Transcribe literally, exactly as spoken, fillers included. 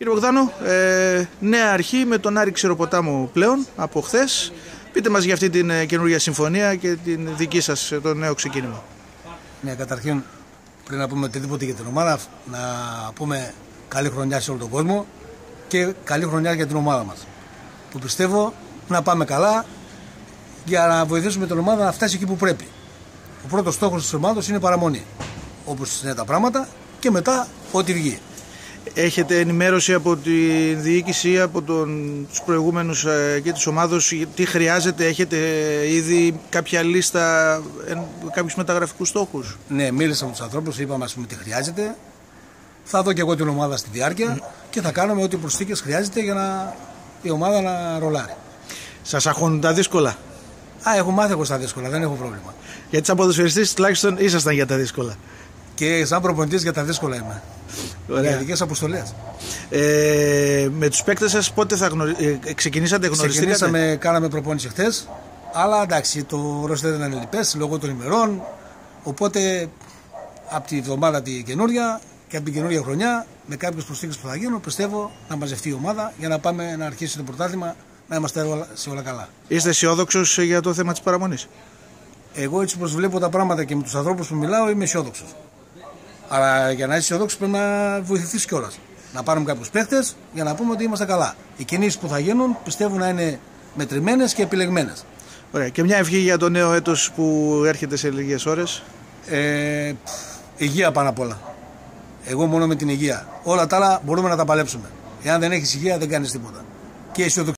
Κύριε Μπογδάνο, ε, νέα αρχή με τον Άρη Ξεροποτάμο πλέον από χθες. Πείτε μας για αυτή την ε, καινούργια συμφωνία και την δική σας, το νέο ξεκίνημα. Ναι, καταρχήν πριν να πούμε οτιδήποτε για την ομάδα, να πούμε καλή χρονιά σε όλο τον κόσμο και καλή χρονιά για την ομάδα μας. Που πιστεύω να πάμε καλά για να βοηθήσουμε την ομάδα να φτάσει εκεί που πρέπει. Ο πρώτος στόχος της ομάδας είναι η παραμονή. Όπως είναι τα πράγματα και μετά ό,τι βγει. Έχετε ενημέρωση από τη διοίκηση ή από τον, τους προηγούμενους ε, και της ομάδος τι χρειάζεται, έχετε ήδη κάποια λίστα, ε, κάποιους μεταγραφικούς στόχους? Ναι, μίλησα με τους ανθρώπους, είπαμε ας πούμε τι χρειάζεται. Θα δω και εγώ την ομάδα στη διάρκεια mm. και θα κάνουμε ό,τι προσθήκες χρειάζεται για να, η ομάδα να ρολάρει. Σας αγχώνουν τα δύσκολα? Α, έχω μάθει εγώ στα δύσκολα, δεν έχω πρόβλημα. Γιατί σαν ποδοσφαιριστής τουλάχιστον ήσασταν για τα δύσκολα. Και σαν προπονητής για τα δύσκολα είμαι. Ωραία. Για δικές αποστολές. Ε, με τους παίκτες σας πότε θα γνωρι... ε, ξεκινήσατε, γνωριστήκατε? Ξεκινήσαμε, κάναμε προπόνηση χθες. Αλλά εντάξει, το ρόστερ δεν είναι λοιπές λόγω των ημερών. Οπότε από τη εβδομάδα τη καινούρια και από την καινούρια χρονιά, με κάποιες προσθήκες που θα γίνουν, πιστεύω να μαζευτεί η ομάδα για να πάμε να αρχίσει το πρωτάθλημα, να είμαστε σε όλα καλά. Είστε αισιόδοξος για το θέμα της παραμονής? Εγώ έτσι όπως βλέπω τα πράγματα και με τους ανθρώπους που μιλάω είμαι αισιόδοξος. Αλλά για να είσαι αισιόδοξος πρέπει να βοηθηθείς κιόλας. Να πάρουμε κάποιους παίχτες για να πούμε ότι είμαστε καλά. Οι κινήσεις που θα γίνουν πιστεύω να είναι μετρημένες και επιλεγμένες. Ωραία. Και μια ευχή για το νέο έτος που έρχεται σε λίγες ώρες. Ε, υγεία πάνω απ' όλα. Εγώ μόνο με την υγεία. Όλα τα άλλα μπορούμε να τα παλέψουμε. Εάν δεν έχεις υγεία δεν κάνεις τίποτα. Και αισιοδοξία.